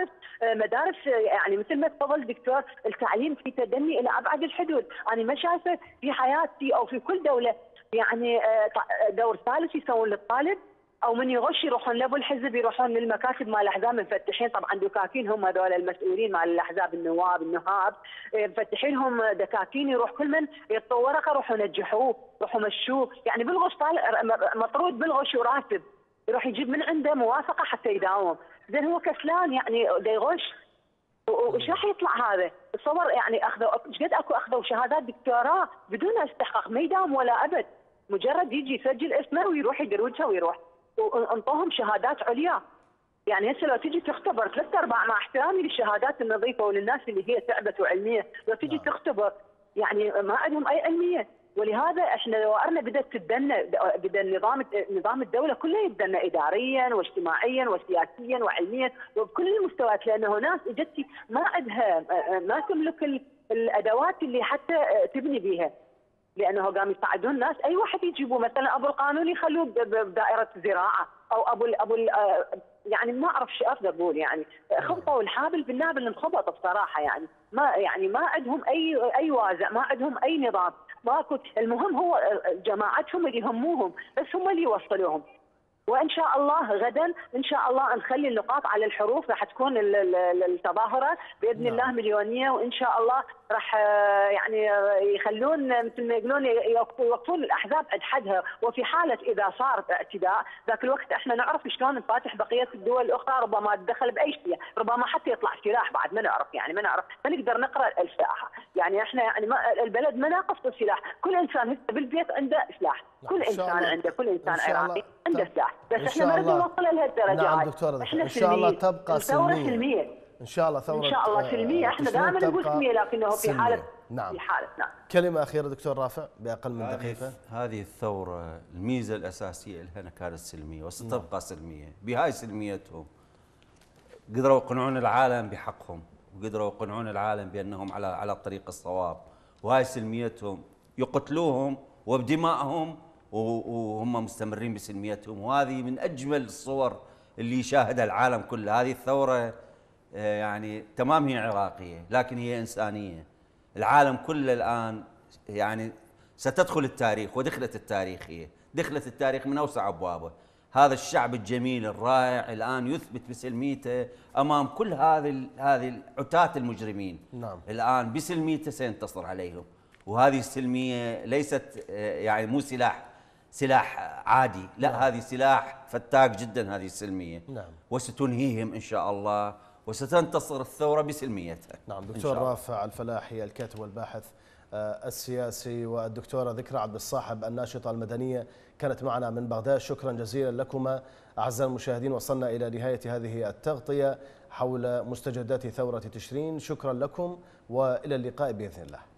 مدارس يعني مثل ما تفضل دكتور، التعليم في تدني الى ابعد الحدود، انا ما شايفه في حياتي او في كل دوله يعني دور ثالث يسوون للطالب، او من يغش يروحون لابو الحزب، يروحون للمكاتب مال الاحزاب مفتحين، طبعا دكاكين هم هذول المسؤولين مال الاحزاب، النهاب مفتحينهم دكاكين، يروح كل من يعطوا ورقه يروحوا ينجحوه، يروحوا مشوه، يعني بالغش مطرود بالغش وراتب، يروح يجيب من عنده موافقه حتى يداوم، زين هو كسلان يعني دا يغش، وش راح يطلع هذا؟ تصور يعني ايش قد اكو اخذوا شهادات دكتوراه بدون استحقاق، ما يداوم ولا ابد، مجرد يجي يسجل اسمه ويروح يدروجها ويروح، وانطوهم شهادات عليا. يعني هسه لو تجي تختبر 3/4 مع احترامي للشهادات النظيفه وللناس اللي هي تعبت وعلميه، لو تجي تختبر يعني ما عندهم اي علميه، ولهذا احنا دوائرنا بدات تتدنى، بدا نظام الدوله كله يتدنى اداريا واجتماعيا وسياسيا وعلميا وبكل المستويات، لانه ناس اجت ما عندها ما تملك الادوات اللي حتى تبني بها، لانه قام يساعدون الناس، اي واحد يجيبوه مثلا ابو القانون يخلوه بدائره زراعه، او ابو يعني ما اعرف شو افضل اقول، يعني خبطوا الحابل بالنابل انخبط بصراحه، يعني ما عندهم اي وازع، ما عندهم اي نظام، ماكو، المهم هو جماعتهم اللي يهموهم، بس هم اللي يوصلوهم. وان شاء الله غدا ان شاء الله نخلي النقاط على الحروف، راح تكون التظاهره باذن الله مليونيه، وان شاء الله راح يعني يخلون مثل ما يقولون يوقفون الاحزاب عند حدها، وفي حاله اذا صار اعتداء ذاك الوقت احنا نعرف شلون نفاتح بقيه الدول الاخرى، ربما تدخل باي شيء، ربما حتى يطلع سلاح بعد ما نعرف، يعني ما نقدر نقرا الساحه، يعني احنا يعني البلد ما ناقص السلاح، كل انسان هسه بالبيت عنده سلاح، كل انسان عنده، كل انسان عراقي عنده سلاح، بس احنا ما نريد نوصلها لهالدرجه. نعم دكتورة، ان شاء الله تبقى سلميه، ان شاء الله ثوره، ان شاء الله سلميه، احنا دائما نقول سلميه، لكنه في حاله نعم. في حاله نعم. كلمه اخيره دكتور رافع باقل من دقيقه. هذه الثوره الميزه الاساسيه لها كانت سلميه وستبقى سلميه، بهاي سلميتهم قدروا يقنعون العالم بحقهم، وقدروا يقنعون العالم بانهم على الطريق الصواب، وهاي سلميتهم يقتلوهم وبدمائهم وهم مستمرين بسلميتهم، وهذه من اجمل الصور اللي يشاهدها العالم كله. هذه الثوره يعني تمام هي عراقيه، لكن هي انسانيه، العالم كله الان يعني ستدخل التاريخ، ودخلت التاريخ، هي دخلت التاريخ من اوسع ابوابه. هذا الشعب الجميل الرائع الان يثبت بسلميته امام كل هذه عتاة المجرمين. نعم. الان بسلميته سينتصر عليهم، وهذه السلميه ليست يعني مو سلاح عادي، لا. نعم. هذه سلاح فتاك جدا، هذه السلميه. نعم. وستنهيهم ان شاء الله، وستنتصر الثوره بسلميتها. نعم. دكتور رافع الفلاحي الكاتب والباحث السياسي، والدكتورة ذكرى عبد الصاحب الناشطة المدنية كانت معنا من بغداد، شكرا جزيلا لكما أعزائي المشاهدين. وصلنا إلى نهاية هذه التغطية حول مستجدات ثورة تشرين، شكرا لكم وإلى اللقاء بإذن الله.